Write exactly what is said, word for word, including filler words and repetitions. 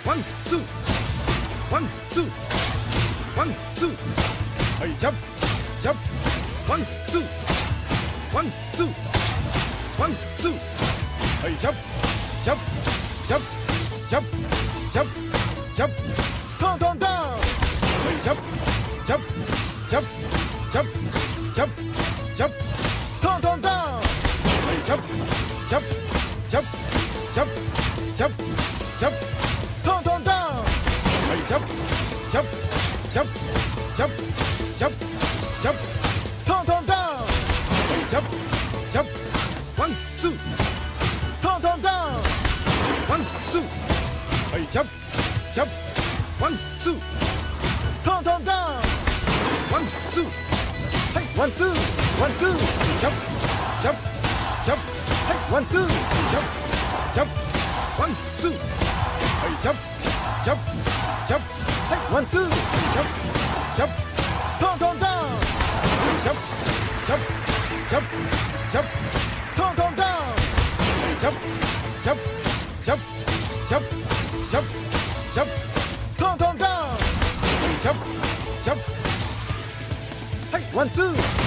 ワンツーワンツーワンツーはいジャンプジャンプワンツーワンツーワンツーはいジャンプジャンプジャンプジャンプジャンプジャンプトントントンはいジャンプジャンプジャンプジャンプジャンプジャンプトントントンはいジャンプジャンプジャンプジャンプジャンプジャンプトントントンはいジャンプジャンプジャンプジャンプジャンプジャンプトントントンはいジャンプジャンプワンツートントントンワンツーはいジャンプジャンプワンツートントントンワンツーはいワンツーワンツージャンプジャンプジャンプはいワンツージャンプジャンプワンツーはいジャンプジャンプジャンプはいワンツージャンプジャンプトントントンジャンプジャンプジャンプジャンプトントントンジャンプジャンプジャンプジャンプジャンプジャンプトントントンジャンプジャンプはいワンツー